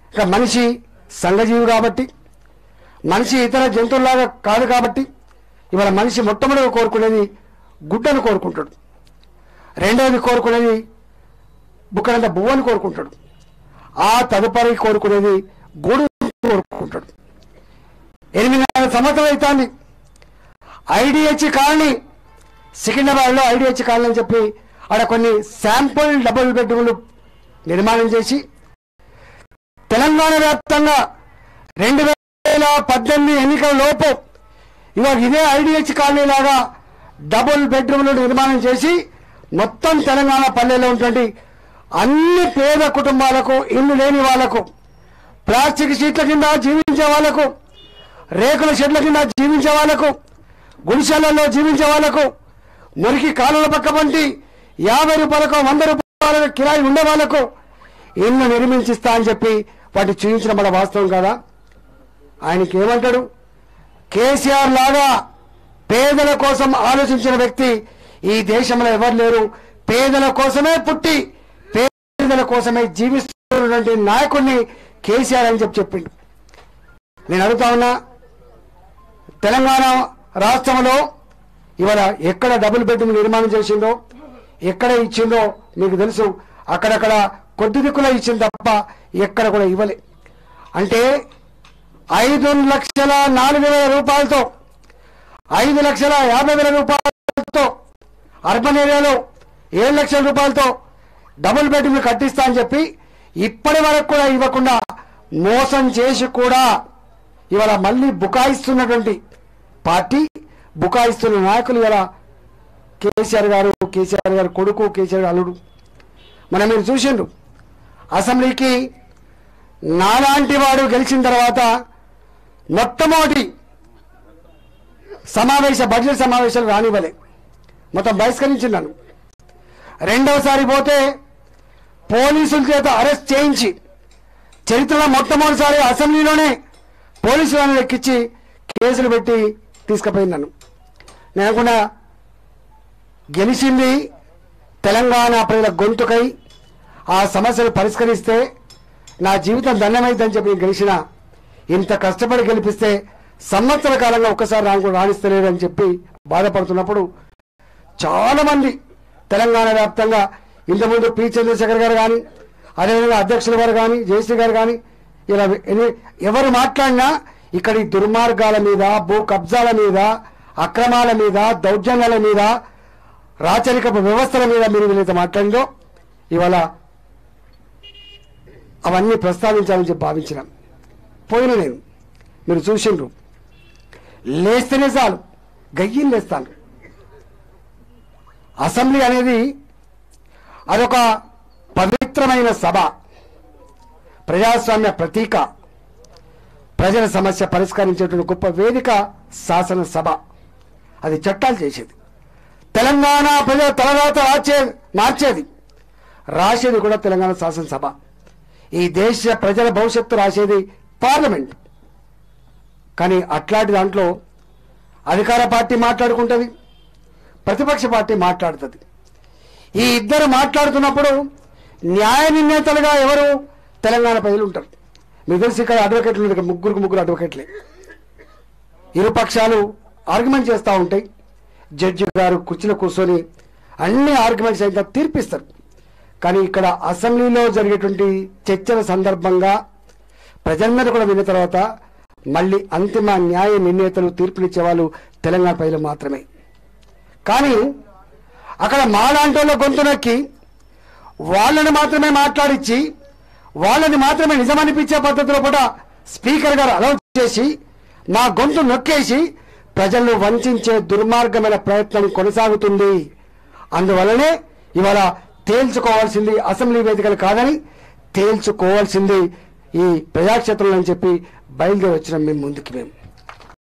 ఇక మనిషి సంఘజీవి కాబట్టి, మనిషి ఇతర జంతువులాగా కాదు కాబట్టి ఇవాళ మనిషి మొట్టమొదటిగా కోరుకునేది గుడ్డను కోరుకుంటాడు, రెండవది కోరుకునేది బుక్కడంత బువ్వని కోరుకుంటాడు, ఆ తదుపరి కోరుకునేది గూడు కోరుకుంటాడు. 8 సంవత్సరాలు అవుతుంది ఐడిహెచ్ కాలనీ, సికింద్రాబాద్లో ఐడిహెచ్ కాలనీ అని చెప్పి ఆడ కొన్ని శాంపుల్ డబుల్ బెడ్రూమ్లు నిర్మాణం చేసి తెలంగాణ వ్యాప్తంగా 2018 ఎన్నికల లోపు ఇవాళ ఇదే ఐడిహెచ్ కాలనీ లాగా డబుల్ బెడ్రూమ్లు నిర్మాణం చేసి మొత్తం తెలంగాణ పల్లెల్లో ఉన్నటువంటి అన్ని పేద కుటుంబాలకు, ఇల్లు లేని వాళ్లకు, ప్లాస్టిక్ షీట్ల కింద జీవించే వాళ్లకు, రేకుల షెడ్ల కింద జీవించే వాళ్లకు, గుడిసెలలో జీవించే వాళ్లకు, మురికి కాలువల పక్క వంటి 50 రూపాయలకు 100 రూపాయలకు కిరాయి ఉండే వాళ్లకు ఇల్లు నిర్మించిస్తా అని చెప్పి వాటి చూపించిన మన వాస్తవం కదా. ఆయనకి ఏమంటాడు? కేసీఆర్ లాగా పేదల కోసం ఆలోచించిన వ్యక్తి ఈ దేశంలో ఎవరు లేరు. పేదల కోసమే పుట్టి పేదల కోసమే జీవిస్తున్నటువంటి నాయకుడిని కేసీఆర్ అని చెప్పిండు. నేను అడుగుతా ఉన్నా, తెలంగాణ రాష్ట్రంలో ఇవాళ ఎక్కడ డబుల్ బెడ్రూమ్ నిర్మాణం చేసిందో, ఎక్కడ ఇచ్చిందో మీకు తెలుసు. అక్కడక్కడ కొద్ది దిక్కులో ఇచ్చింది తప్ప ఎక్కడ కూడా ఇవ్వలే. అంటే 5,04,000 రూపాయలతో, 5,50,000 రూపాయలతో అర్బన్ ఏరియాలో 7 లక్షల రూపాయలతో డబుల్ బెడ్రూమ్ కట్టిస్తా అని చెప్పి ఇప్పటి వరకు కూడా ఇవ్వకుండా మోసం చేసి కూడా ఇవాళ మళ్ళీ బుకాయిస్తున్నటువంటి పార్టీ, బుకాయిస్తున్న నాయకులు ఇలా కేసీఆర్ గారు, కేసీఆర్ గారు కొడుకు, కేసీఆర్ గారు అల్లుడు. మనం మీరు చూసిండ్రు అసెంబ్లీకి నాలాంటి వాడు గెలిచిన తర్వాత మొట్టమొదటి బడ్జెట్ సమావేశాలు రానివ్వలే, మొత్తం బహిష్కరించినాను. రెండవసారి పోతే పోలీసుల చేత అరెస్ట్ చేయించి చరిత్రలో మొట్టమొదటిసారి అసెంబ్లీలోనే పోలీసులను ఎక్కించి కేసులు పెట్టి తీసుకుపోయినాను. నేను అనుకున్నా గెలిచింది తెలంగాణ ప్రజల గొంతుకై, ఆ సమస్యలు పరిష్కరిస్తే నా జీవితం ధన్యమైందని చెప్పి గెలిచిన, ఇంత కష్టపడి గెలిపిస్తే సంవత్సర కాలంగా ఒక్కసారి రాణిస్తలేదని చెప్పి బాధపడుతున్నప్పుడు చాలామంది తెలంగాణ వ్యాప్తంగా ఇంతకుముందు పి చంద్రశేఖర్ గారు కానీ, అదేవిధంగా అధ్యక్షుల గారు కానీ, జయశ్రీ గారు కానీ, ఇలా ఎవరు మాట్లాడినా ఇక్కడి దుర్మార్గాల మీద, భూ కబ్జాల మీద, అక్రమాల మీద, దౌర్జన్యాల మీద, రాచరికపు వ్యవస్థల మీద మీరు వీళ్ళైతే మాట్లాడిందో ఇవాళ అవన్నీ ప్రస్తావించాలని చెప్పి భావించినాం. పోయిన నేను మీరు చూసిండ్రు, లేస్తేనే చాలు గయ్యిలు లేస్తాను. అసెంబ్లీ అనేది అదొక పవిత్రమైన సభ, ప్రజాస్వామ్య ప్రతీక, ప్రజల సమస్య పరిష్కరించేటువంటి గొప్ప వేదిక శాసనసభ. అది చట్టాలు చేసేది, తెలంగాణ ప్రజల తలరాత మార్చేది, రాసేది కూడా తెలంగాణ శాసనసభ. ఈ దేశ ప్రజల భవిష్యత్తు రాసేది పార్లమెంట్. కానీ అట్లాంటి దాంట్లో అధికార పార్టీ మాట్లాడుకుంటుంది, ప్రతిపక్ష పార్టీ మాట్లాడుతుంది. ఈ ఇద్దరు మాట్లాడుతున్నప్పుడు న్యాయ నిర్ణేతలుగా ఎవరు? తెలంగాణ ప్రజలు ఉంటారు. మీకు తెలిసి ఇక్కడ అడ్వకేట్లు ఉన్నారు, ముగ్గురు అడ్వకేట్లే. ఇరు పక్షాలు ఆర్గ్యుమెంట్ చేస్తూ ఉంటాయి. జడ్జి గారు కుర్చీలో కూర్చొని అన్ని ఆర్గ్యుమెంట్స్ అయితే తీర్పిస్తారు. కానీ ఇక్కడ అసెంబ్లీలో జరిగేటువంటి చర్చల సందర్భంగా ప్రజలందరూ కూడా విన్న తర్వాత మళ్ళీ అంతిమ న్యాయ నిర్ణేతలు, తీర్పునిచ్చే వాళ్ళు తెలంగాణ ప్రజలు మాత్రమే. కానీ అక్కడ మాలాంటోళ్ళ గొంతు నొక్కి వాళ్ళని మాత్రమే మాట్లాడించి వాళ్ళని మాత్రమే నిజమనిపించే పద్ధతిలో కూడా స్పీకర్ గారు అలౌ చేసి మా గొంతు నొక్కేసి ప్రజలను వంచే దుర్మార్గమైన ప్రయత్నం కొనసాగుతుంది. అందువల్లనే ఇవాళ తేల్చుకోవాల్సింది అసెంబ్లీ వేదికలు కాదని తేల్చుకోవాల్సింది ఈ ప్రజాక్షేత్రంలో అని చెప్పి బయలుదేరి వచ్చినాం మేము ముందుకి.